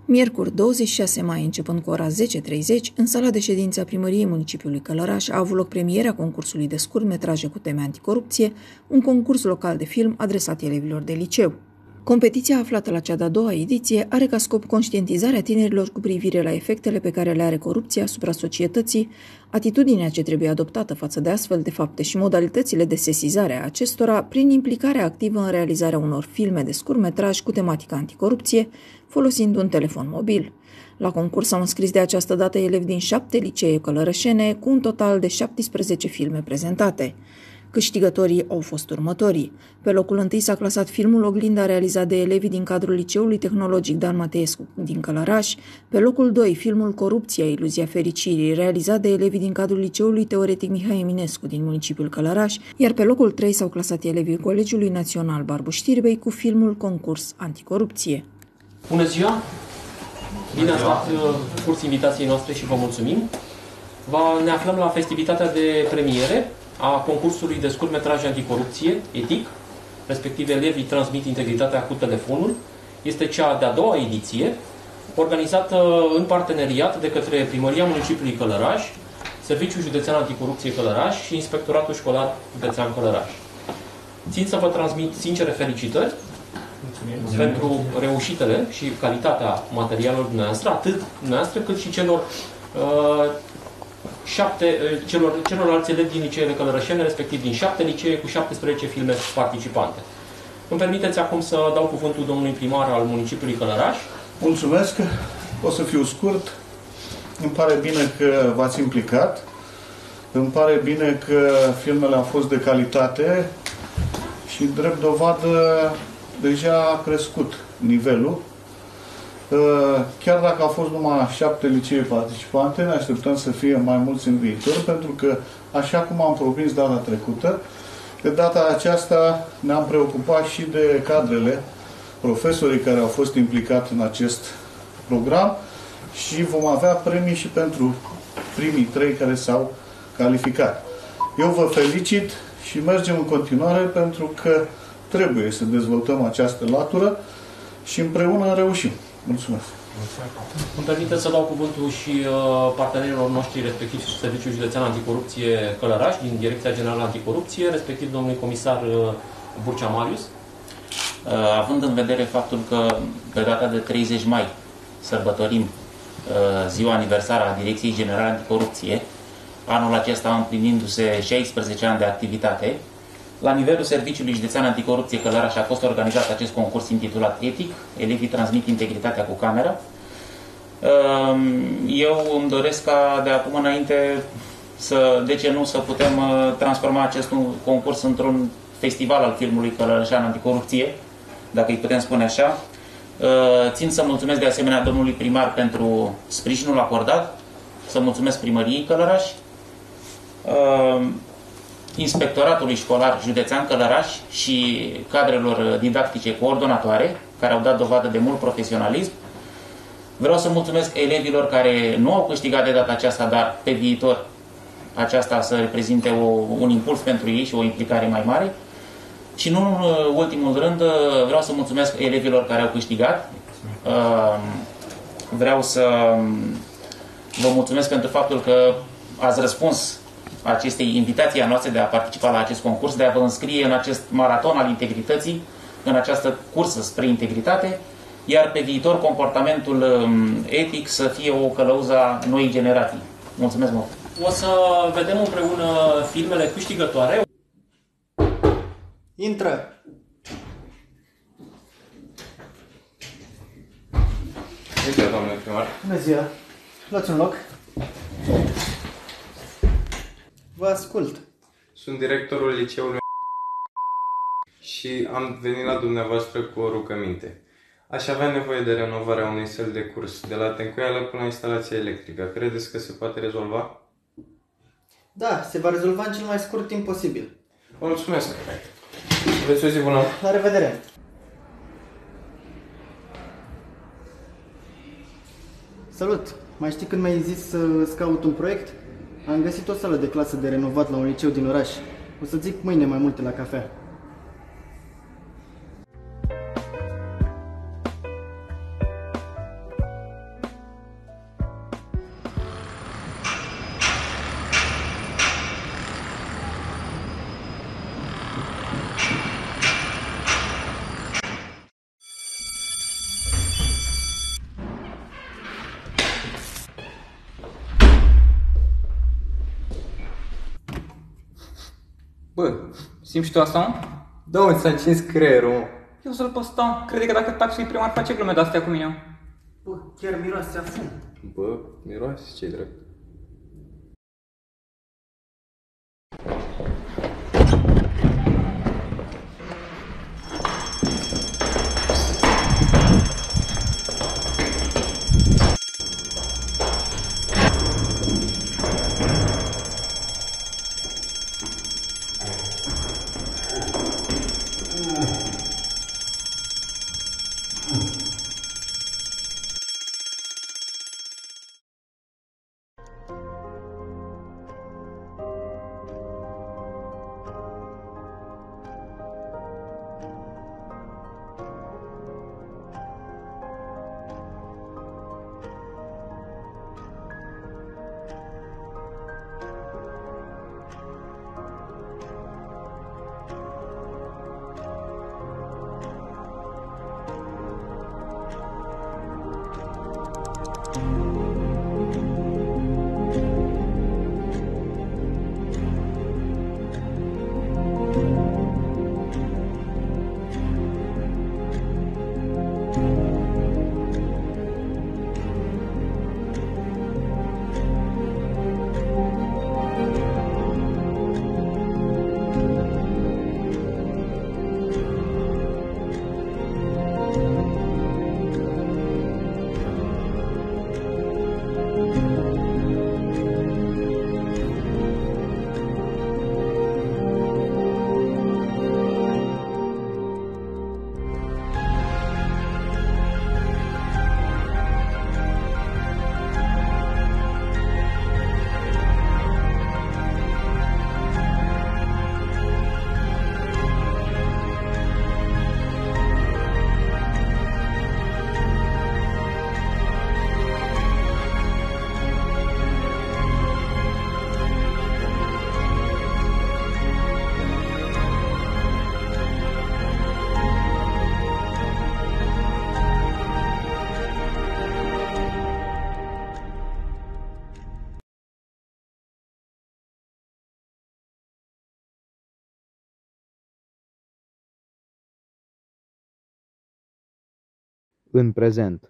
Miercuri 26 mai, începând cu ora 10:30, în sala de ședință a Primăriei Municipiului Călăraș a avut loc premierea concursului de scurtmetraje cu teme anticorupție, un concurs local de film adresat elevilor de liceu. Competiția aflată la cea de-a doua ediție are ca scop conștientizarea tinerilor cu privire la efectele pe care le are corupția asupra societății, atitudinea ce trebuie adoptată față de astfel de fapte și modalitățile de sesizare a acestora prin implicarea activă în realizarea unor filme de scurtmetraj cu tematică anticorupție, folosind un telefon mobil. La concurs s-au înscris de această dată elevi din 7 licee călărășene, cu un total de 17 filme prezentate. Câștigătorii au fost următorii. Pe locul 1 s-a clasat filmul Oglinda, realizat de elevii din cadrul Liceului Tehnologic Dan Mateescu din Călăraș. Pe locul 2, filmul Corupția, iluzia fericirii, realizat de elevii din cadrul Liceului Teoretic Mihai Eminescu din municipiul Călăraș, iar pe locul 3 s-au clasat elevii Colegiului Național Barbu Știrbei cu filmul Concurs Anticorupție. Bună ziua! Bine ați luat curs invitației noastre și vă mulțumim. Ne aflăm la festivitatea de premiere a concursului de scurtmetraje anticorupție, ETIC, respectiv elevii transmit integritatea cu telefonul. Este cea de-a doua ediție, organizată în parteneriat de către Primăria Municipiului Călăraș, Serviciul Județean Anticorupție Călăraș și Inspectoratul Școlar Județean Călăraș. Țin să vă transmit sincere felicitări pentru reușitele și calitatea materialelor dumneavoastră, atât dumneavoastră cât și celorlalți elevi din liceele călărășene, respectiv din 7 licee cu 17 filme participante. Îmi permiteți acum să dau cuvântul domnului primar al municipiului Călăraș. Mulțumesc, o să fiu scurt. Îmi pare bine că v-ați implicat. Îmi pare bine că filmele au fost de calitate și, drept dovadă, deja a crescut nivelul. Chiar dacă au fost numai 7 licee participante, ne așteptăm să fie mai mulți în viitor, pentru că, așa cum am promis data trecută, de data aceasta ne-am preocupat și de cadrele, profesorii care au fost implicați în acest program și vom avea premii și pentru primii 3 care s-au calificat. Eu vă felicit și mergem în continuare, pentru că trebuie să dezvoltăm această latură și împreună reușim. Mulțumesc! Îmi permiteți să dau cuvântul și partenerilor noștri, respectiv Serviciul Județean Anticorupție Călăraș, din Direcția Generală Anticorupție, respectiv domnului comisar Burcea Marius. Având în vedere faptul că pe data de 30 mai sărbătorim ziua aniversară a Direcției Generale Anticorupție, anul acesta împlinindu-se 16 ani de activitate, la nivelul Serviciului Județean Anticorupție Călăraș a fost organizat acest concurs intitulat ETIC, elevii transmit integritatea cu camera. Eu îmi doresc ca de acum înainte de ce nu, să putem transforma acest concurs într-un festival al filmului călărășean anticorupție, dacă îi putem spune așa. Țin să mulțumesc de asemenea domnului primar pentru sprijinul acordat, să mulțumesc Primăriei Călăraș, Inspectoratului Școlar Județean Călăraș și cadrelor didactice coordonatoare, care au dat dovadă de mult profesionalism. Vreau să mulțumesc elevilor care nu au câștigat de data aceasta, dar pe viitor aceasta să reprezinte un impuls pentru ei și o implicare mai mare. Și nu în ultimul rând, vreau să mulțumesc elevilor care au câștigat. Vreau să vă mulțumesc pentru faptul că ați răspuns acestei invitații a noastre de a participa la acest concurs, de a vă înscrie în acest maraton al integrității, în această cursă spre integritate, iar pe viitor comportamentul etic să fie o călăuză a noii generații. Mulțumesc mult! O să vedem împreună filmele câștigătoare. Intră! Bună ziua, domnule primar! Bună ziua! Luați un loc. Vă ascult. Sunt directorul liceului și am venit la dumneavoastră cu o rugăminte. Aș avea nevoie de renovarea unei săli de curs, de la tencuială până la instalația electrică. Credeți că se poate rezolva? Da, se va rezolva în cel mai scurt timp posibil. Vă mulțumesc! Aveți o zi bună! La revedere! Salut! Mai știi când mi-ai zis să-ți caut un proiect? Am găsit o sală de clasă de renovat la un liceu din oraș. O să zic mâine mai multe la cafea. Bă, simți și tu asta, mă? Da, mă, s-a încins creierul, mă. Eu să-l păstau. Crede că dacă taxul e primar face glume de-astea cu mine. Bă, chiar miroase a fum. Bă, miroase, ce-i drept. În prezent.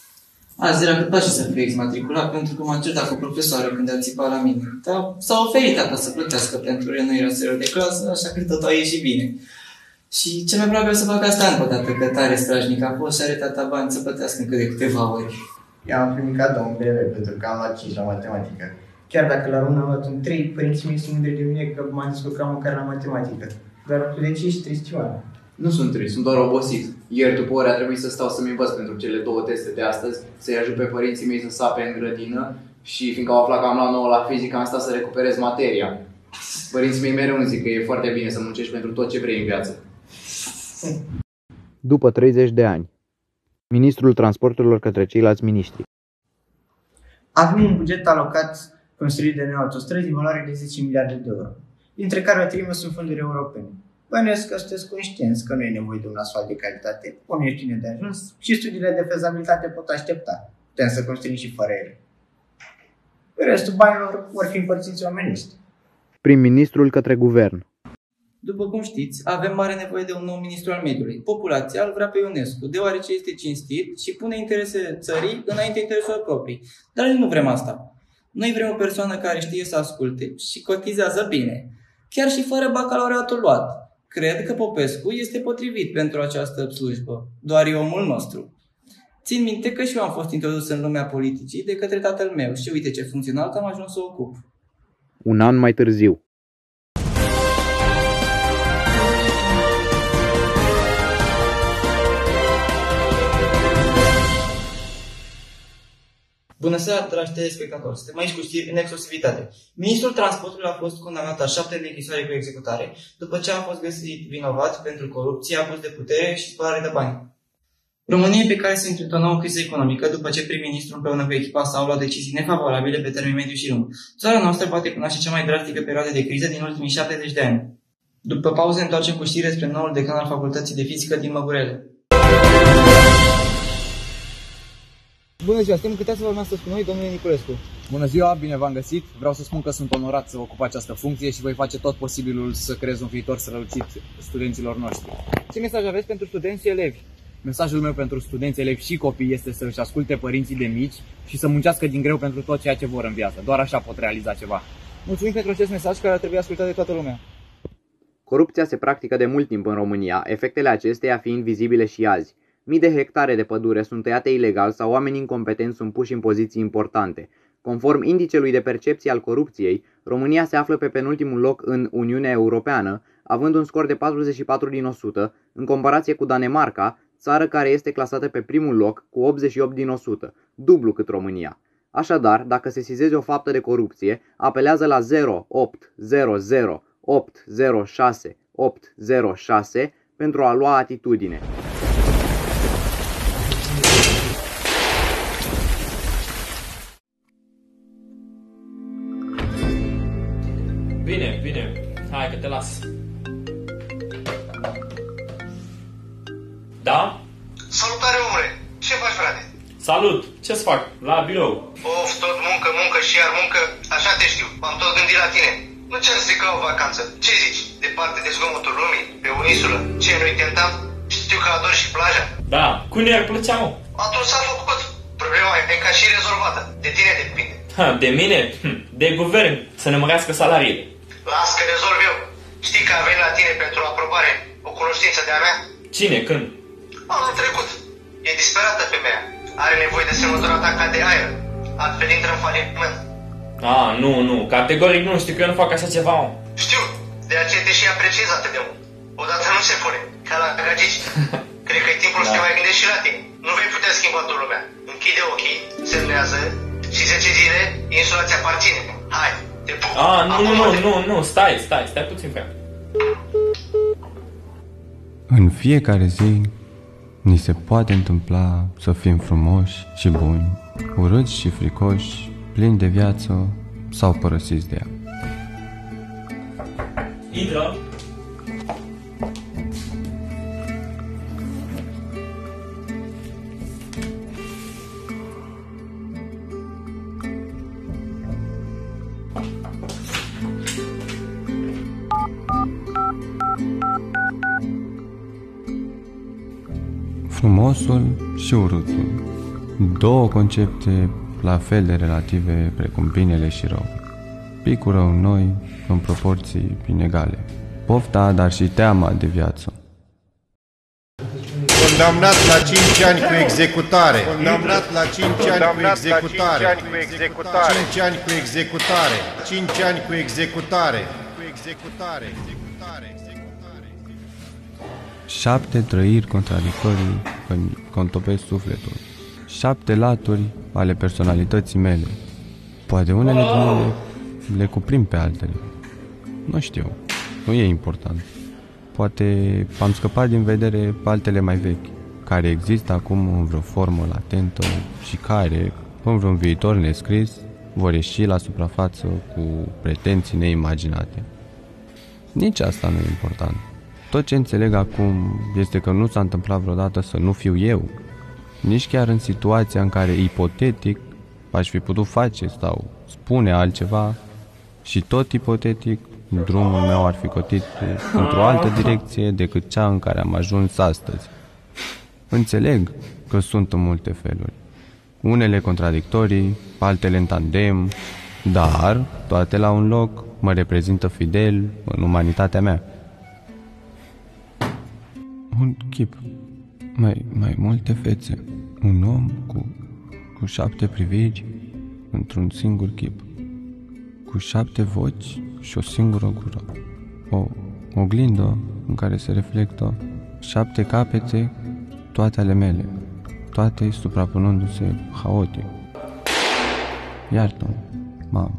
Azi era cât pace să fie exmatriculat pentru că m-a certat cu profesoara când a țipat la mine. Dar s-a oferit tata să plătească pentru reînnoirea serilor de clasă, așa că tot a ieșit bine. Și cel mai probabil o să fac asta încă o dată, că tare strajnic a fost și are tata bani să plătească încă de câteva ori. Eu am primit cadou un BV pentru că am luat 5 la matematică. Chiar dacă la română am luat un 3, părinții mei sunt mândri de mine că m-am descurcat măcar la matematică. Dar tu de ce ești trist, ceva? Nu sunt trist, sunt doar obosit. Ieri după ore a trebuit să stau să-mi învăț pentru cele 2 teste de astăzi, să-i ajut pe părinții mei să sape în grădină și fiindcă au aflat că am luat 9 la fizică, am stat să recuperez materia. Părinții mei mereu îmi zic că e foarte bine să muncești pentru tot ce vrei în viață. După 30 de ani. Ministrul Transporturilor către ceilalți miniștri. Avem un buget alocat construirii de noi autostrăzi în valoare de 10 miliarde de euro, dintre care o treime sunt fonduri europene. Bănuiesc că sunteți conștienți că nu e nevoie de un asfalt de calitate, o iertine de ajuns și studiile de fezabilitate pot aștepta. Putem să construim și fără ele. Restul banilor vor fi împărțiți omenești. Prim-ministrul către guvern. După cum știți, avem mare nevoie de un nou ministru al mediului. Populația îl vrea pe Ionescu, deoarece este cinstit și pune interesele țării înainte intereselor proprii. Dar noi nu vrem asta. Noi vrem o persoană care știe să asculte și cotizează bine, chiar și fără bacalaureatul luat. Cred că Popescu este potrivit pentru această slujbă, doar e omul nostru. Țin minte că și eu am fost introdus în lumea politicii de către tatăl meu și uite ce funcțional că am ajuns să o ocup. Un an mai târziu. Bună seara, dragi telespectatori! Suntem aici cu știri în exclusivitate. Ministrul Transportului a fost condamnat la 7 ani de închisoare cu executare, după ce a fost găsit vinovat pentru corupție, abuz de putere și spălare de bani. România pe care se întâmpla o criză economică după ce prim-ministru împreună cu echipa sa au luat decizii nefavorabile pe termen mediu și lung. Țara noastră poate cunoaște cea mai drastică perioadă de criză din ultimii 70 de ani. După pauză întoarcem cu știri despre noul decan al Facultății de Fizică din Măgurele. Bună ziua, suntem câteați să vă urmească cu noi, domnule Niculescu. Bună ziua, bine v-am găsit. Vreau să spun că sunt onorat să ocup această funcție și voi face tot posibilul să creez un viitor strălucit studenților noștri. Ce mesaj aveți pentru studenți și elevi? Mesajul meu pentru studenți, elevi și copii este să își asculte părinții de mici și să muncească din greu pentru tot ceea ce vor în viață. Doar așa pot realiza ceva. Mulțumim pentru acest mesaj care ar trebui ascultat de toată lumea. Corupția se practică de mult timp în România, efectele acesteia fiind vizibile și azi. Mii de hectare de pădure sunt tăiate ilegal sau oamenii incompetenți sunt puși în poziții importante. Conform indicelui de percepție al corupției, România se află pe penultimul loc în Uniunea Europeană, având un scor de 44 din 100, în comparație cu Danemarca, țară care este clasată pe primul loc cu 88 din 100, dublu cât România. Așadar, dacă se sesizeze o faptă de corupție, apelează la 0800 806 806 pentru a lua atitudine. Bine, hai că te las. Da? Salutare, omule! Ce faci, frate? Salut! Ce-ți fac? La birou. Of, tot muncă și iar muncă, așa te știu. M-am tot gândit la tine. Nu cer să ca o vacanță. Ce zici? Departe de zgomotul lumii, pe o insulă. Ce, nu-i tentam? Știu că adori și plaja. Da, cui ar plăcea, mă? Atunci s-a făcut. Problema e ca și rezolvată. De tine depinde. De mine? De guvern, să ne mărească salariile. Las că rezolv eu. Știi că a venit la tine pentru aprobare o cunoștință de-a mea? Cine? Când? Anul trecut. E disperată femeia. Are nevoie de semnătura ta ca de aer. Altfel intră în faliment. Nu. Categoric nu. Știu că eu nu fac așa ceva. Știu. De aceea te și apreciez atât de mult. Odată nu se pune. Ca la gagici. Cred că e timpul să te mai gândești și la tine. Nu vei putea schimba toată lumea. Închide ochii, semnează și 10 zile insula ți aparține. Hai, te pup. Nu. Stai puțin, frate. În fiecare zi ni se poate întâmpla să fim frumoși și buni, urâți și fricoși, plini de viață sau părăsiți de ea. Intră! Frumosul și urâtul, două concepte la fel de relative precum binele și rău. Picură în noi în proporții inegale. Pofta, dar și teama de viață. Condamnat la 5 ani cu executare. Condamnat la 5 ani cu executare. 5 ani cu executare. 5 ani cu executare. 7 trăiri contradictorii contopesc sufletul. 7 laturi ale personalității mele. Poate unele din ele le cuprind pe altele. Nu știu, nu e important. Poate am scăpat din vedere altele mai vechi, care există acum în vreo formă latentă și care, în vreun viitor nescris, vor ieși la suprafață cu pretenții neimaginate. Nici asta nu e important. Tot ce înțeleg acum este că nu s-a întâmplat vreodată să nu fiu eu, nici chiar în situația în care, ipotetic, aș fi putut face sau spune altceva și tot ipotetic, drumul meu ar fi cotit într-o altă direcție decât cea în care am ajuns astăzi. Înțeleg că sunt în multe feluri, unele contradictorii, altele în tandem, dar toate la un loc mă reprezintă fidel în umanitatea mea. Un chip, mai multe fețe, un om cu 7 priviri într-un singur chip, cu 7 voci și o singură gură, o oglindă în care se reflectă 7 capete, toate ale mele, toate suprapunându-se haotic. Iartă-mă, mamă.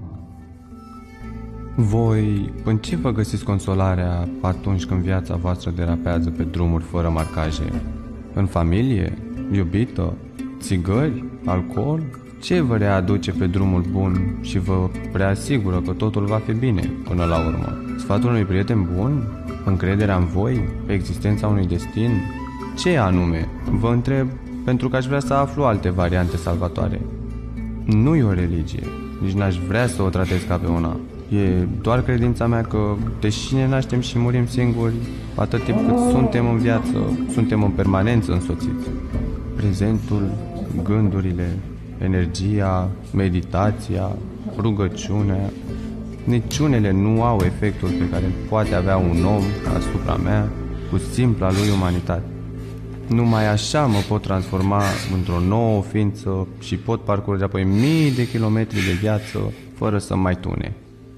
Voi, în ce vă găsiți consolarea atunci când viața voastră derapează pe drumuri fără marcaje? În familie? Iubită? Țigări? Alcool? Ce vă readuce pe drumul bun și vă reasigură că totul va fi bine până la urmă? Sfatul unui prieten bun? Încrederea în voi? Existența unui destin? Ce anume? Vă întreb pentru că aș vrea să aflu alte variante salvatoare. Nu e o religie, nici n-aș vrea să o tratez ca pe una. E doar credința mea că, deși ne naștem și murim singuri, atât timp cât suntem în viață, suntem în permanență însoțiți. Prezentul, gândurile, energia, meditația, rugăciunea, niciunele nu au efectul pe care îl poate avea un om asupra mea cu simpla lui umanitate. Numai așa mă pot transforma într-o nouă ființă și pot parcurge apoi mii de kilometri de viață fără să mai tune.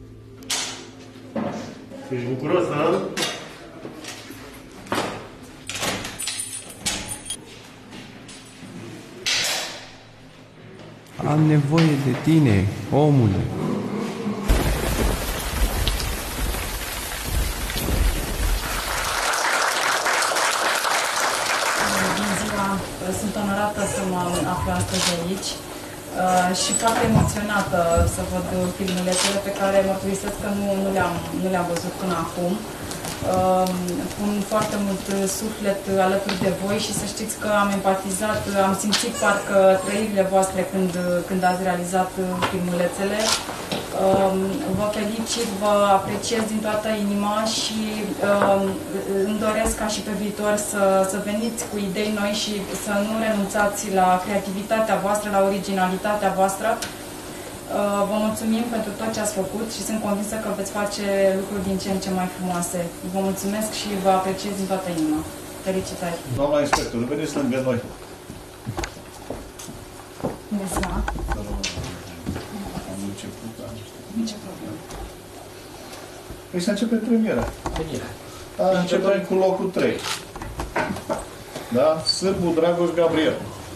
Ești bucuros, da? Am nevoie de tine, omule. Sunt onorată să mă aflu astăzi aici și foarte emoționată să văd filmulețele pe care mărturisesc că nu le-am văzut până acum. Pun foarte mult suflet alături de voi și să știți că am empatizat, am simțit parcă trăirile voastre când ați realizat filmulețele. Vă felicit, vă apreciez din toată inima și îmi doresc ca și pe viitor să veniți cu idei noi și să nu renunțați la creativitatea voastră, la originalitatea voastră. Vă mulțumim pentru tot ce ați făcut și sunt convinsă că veți face lucruri din ce în ce mai frumoase. Vă mulțumesc și vă apreciez din toată inima. Felicitări! Doamna inspector, veniți lângă noi. Bună ziua! Am început, da. Nici problemă. Păi să începe premiera. Da, începem cu locul 3. Da? Sârbu Dragoș Gabriel.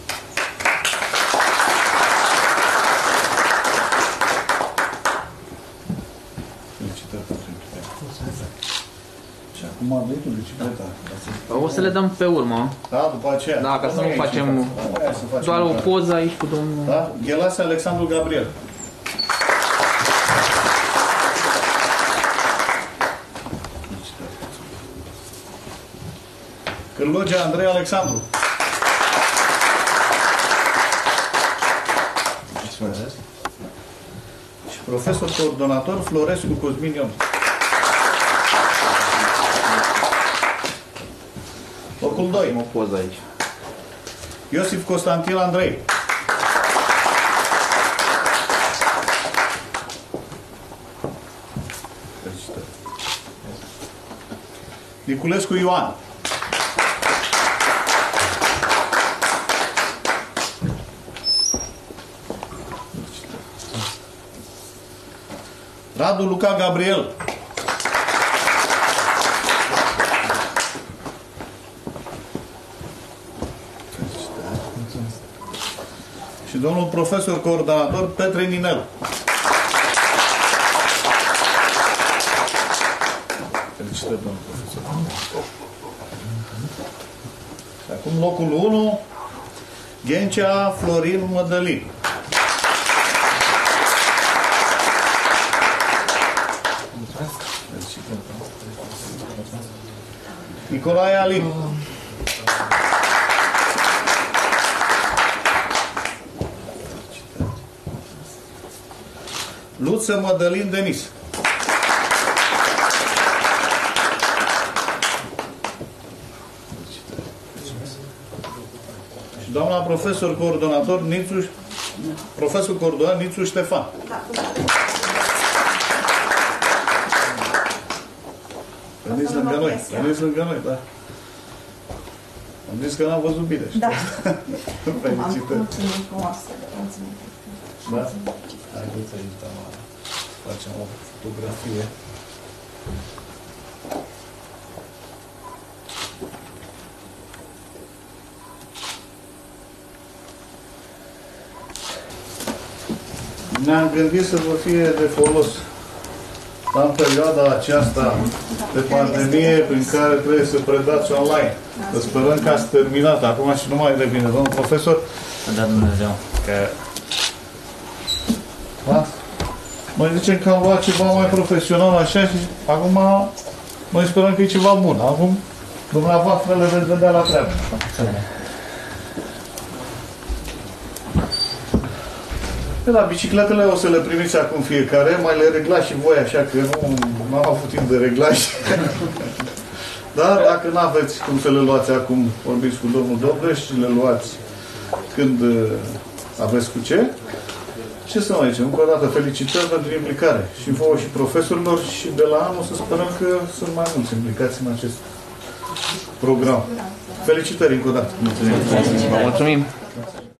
Felicitări pentru implicare. Și acum dai-tu bicicleta. O să le dăm pe urmă. Da, după aceea. Da, ca să nu facem doar o poză aici cu domnul... Da? Ghelase Alexandru Gabriel. Cârlogea Andrei Alexandru. Și profesor coordonator Florescu Cosmin Ion. Locul 2. O poză aici. Iosif Constantin Andrei. Felicitări. Niculescu Ioan. Radu Luca Gabriel. Și domnul profesor coordonator Petre Ninel. Felicitări, domnul profesor. Și acum locul 1, Ghencea Florin Mădălin. Nicolae Alin. Luță Mădălin Denis. Și doamna profesor coordonator Nițu, profesor coordonator Nițu Ștefan. Veniți lângă noi, veniți lângă noi, da. Am zis că n-am văzut bine. Da. Felicitări. Mulțumim frumos. Da? Haideți aici, da, facem o fotografie. Ne-am gândit să vă fie de folos în perioada aceasta de pandemie prin care trebuie să predați online. Să sperăm că ați terminat acum și nu mai revine. Domnul profesor? Da, Dumnezeu. Că... Da? Noi zicem că am luat ceva mai profesional așa și acum noi sperăm că e ceva bun. Acum dumneavoastră le veți vedea la treabă. Da, bicicletele o să le primiți acum fiecare, mai le reglați și voi, așa că nu am avut timp de reglaj. Dar dacă nu aveți cum să le luați acum, vorbiți cu domnul Dobreș și le luați când aveți cu ce. Ce să mai zicem? Încă o dată felicitări pentru implicare. Și vouă și profesorilor și de la anul să sperăm că sunt mai mulți implicați în acest program. Felicitări încă o dată. Mulțumim!